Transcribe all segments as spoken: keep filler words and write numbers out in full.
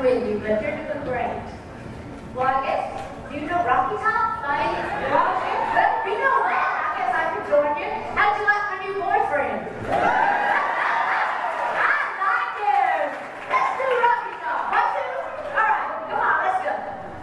with you, but you're doing great. Well, I guess, do you know Rocky Top? Like, well, if you know that, I guess I could join you. How'd you like my new boyfriend? I like him. Let's do Rocky Top. One, two. All right, come on, let's go.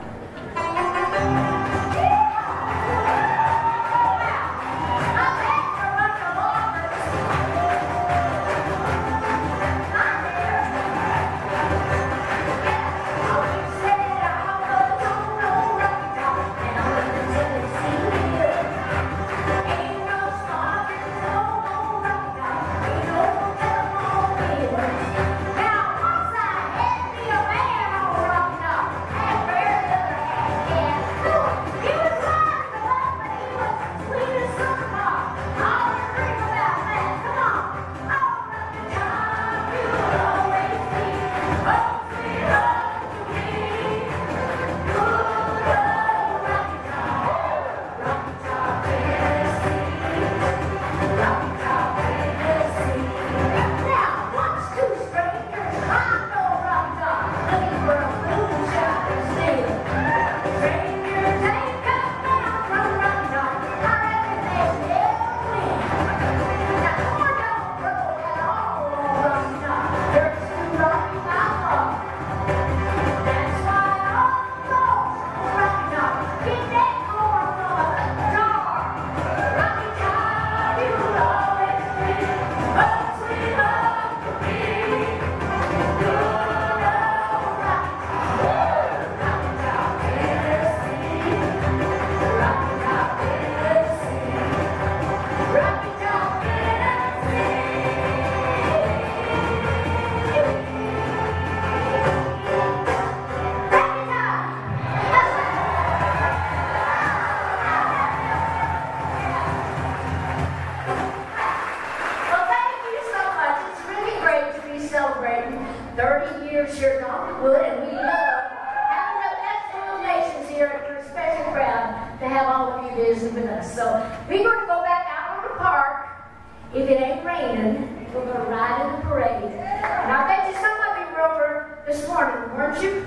thirty years here at Knoxwood, and we love having the best illuminations here at your special crowd to have all of you visit with us. So we're going to go back out on the park. If it ain't raining, we're going to ride in the parade. And I bet you some of you were over this morning, weren't you?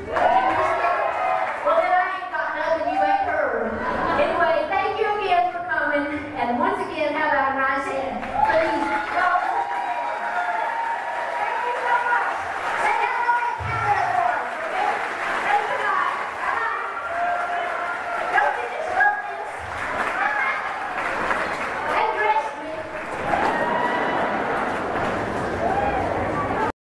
Well, then I ain't got nothing you ain't heard. Anyway, thank you again for coming. And once again, have a